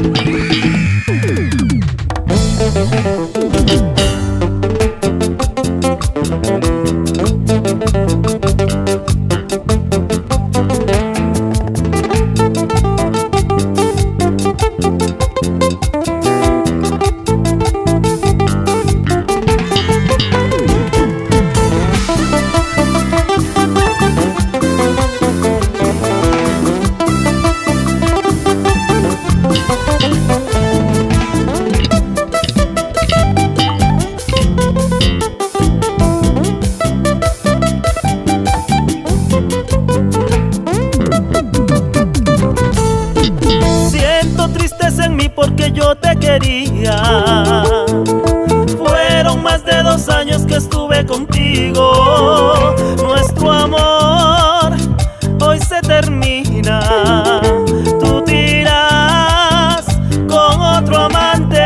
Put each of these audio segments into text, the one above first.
Porque yo te quería. Fueron más de 2 años que estuve contigo. Nuestro amor hoy se termina. Tú te irás con otro amante.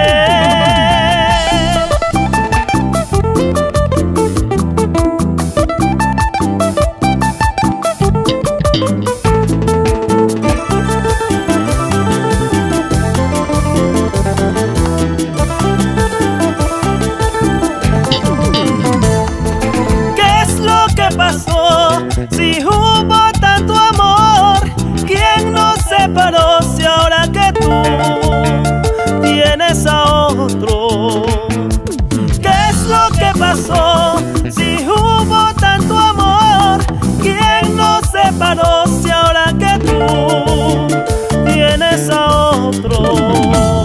Si hubo tanto amor, ¿quién nos separó? Si ahora que tú tienes a otro. ¿Qué es lo que pasó? Si hubo tanto amor, ¿quién nos separó? Si ahora que tú tienes a otro.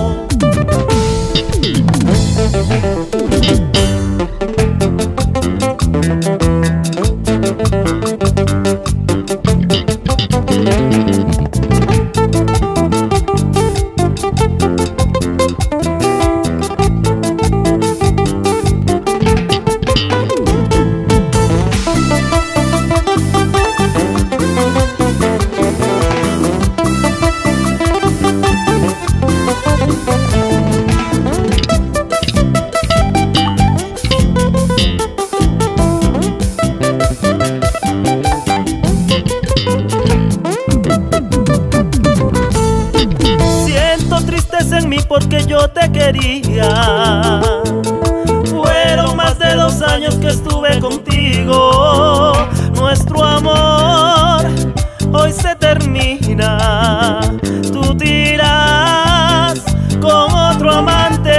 En mí porque yo te quería. Fueron más de 2 años que estuve contigo. Nuestro amor hoy se termina. Tú te irás con otro amante.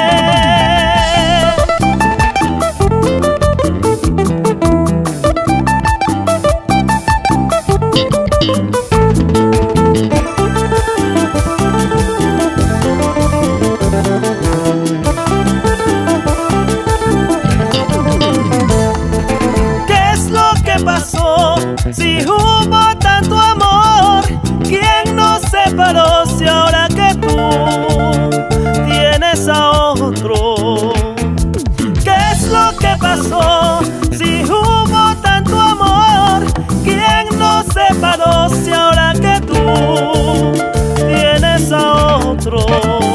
Si hubo tanto amor, ¿quién nos separó? Si ahora que tú tienes a otro. ¿Qué es lo que pasó? Si hubo tanto amor, ¿quién nos separó? Si ahora que tú tienes a otro.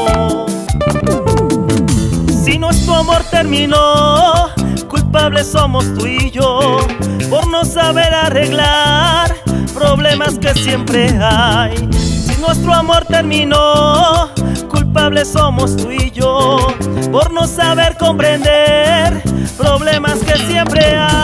Si nuestro amor terminó, culpables somos tú y yo, por no saber arreglar problemas que siempre hay. Si nuestro amor terminó, culpables somos tú y yo, por no saber comprender problemas que siempre hay.